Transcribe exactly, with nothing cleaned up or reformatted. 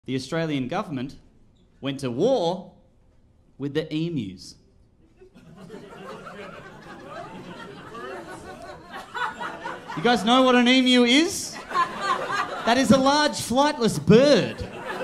The Australian government went to war with the emus. You guys know what an emu is? That is a large flightless bird.